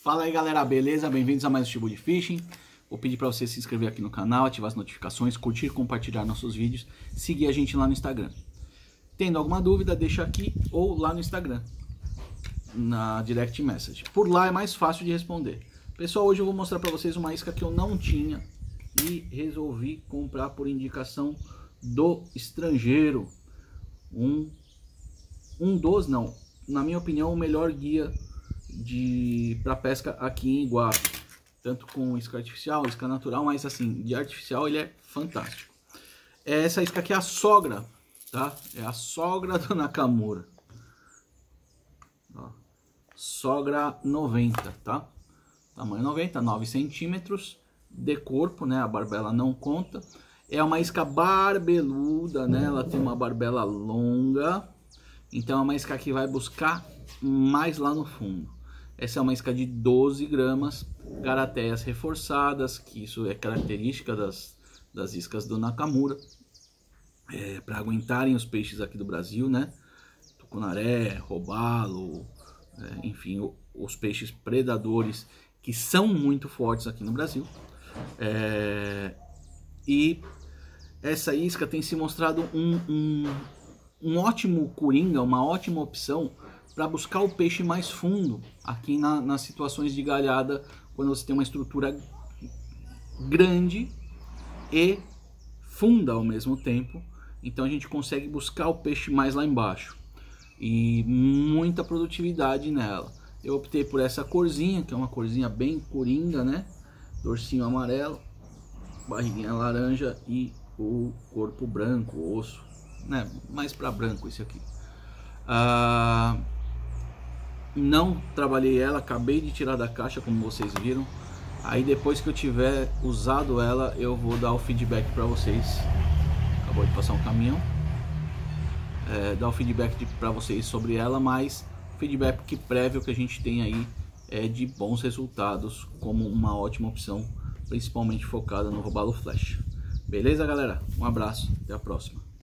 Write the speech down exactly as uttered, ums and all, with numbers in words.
Fala aí galera, beleza? Bem-vindos a mais um Chibu de Fishing. Vou pedir para você se inscrever aqui no canal, ativar as notificações, curtir, compartilhar nossos vídeos, seguir a gente lá no Instagram. Tendo alguma dúvida, deixa aqui ou lá no Instagram, na direct message. Por lá é mais fácil de responder. Pessoal, hoje eu vou mostrar para vocês uma isca que eu não tinha e resolvi comprar por indicação do estrangeiro. Um, um dos, não, na minha opinião, o melhor guia de para pesca aqui em Iguape, tanto com isca artificial, isca natural, mas assim, de artificial ele é fantástico. Essa isca aqui é a sogra, tá? É a sogra do Nakamura. Ó, sogra noventa, tá? Tamanho noventa, nove centímetros de corpo, né? A barbela não conta. É uma isca barbeluda, né? Ela tem uma barbela longa, então é uma isca que vai buscar mais lá no fundo. Essa é uma isca de doze gramas, garateias reforçadas, que isso é característica das, das iscas do Nakamura, é, para aguentarem os peixes aqui do Brasil, né? Tucunaré, robalo, é, enfim, o, os peixes predadores que são muito fortes aqui no Brasil. É, e essa isca tem se mostrado um, um, um ótimo coringa, uma ótima opção para buscar o peixe mais fundo aqui na, nas situações de galhada, quando você tem uma estrutura grande e funda ao mesmo tempo. Então a gente consegue buscar o peixe mais lá embaixo e muita produtividade nela. Eu optei por essa corzinha, que é uma corzinha bem coringa, né? Dorsinho amarelo, barriguinha laranja e o corpo branco, o osso, né? Mais para branco esse aqui. Ah, não trabalhei ela, acabei de tirar da caixa, como vocês viram. Aí depois que eu tiver usado ela, eu vou dar o feedback para vocês. Acabou de passar um caminhão. É, dar o feedback para vocês sobre ela, mas o feedback prévio que a gente tem aí é de bons resultados, como uma ótima opção, principalmente focada no robalo flash. Beleza, galera? Um abraço, até a próxima.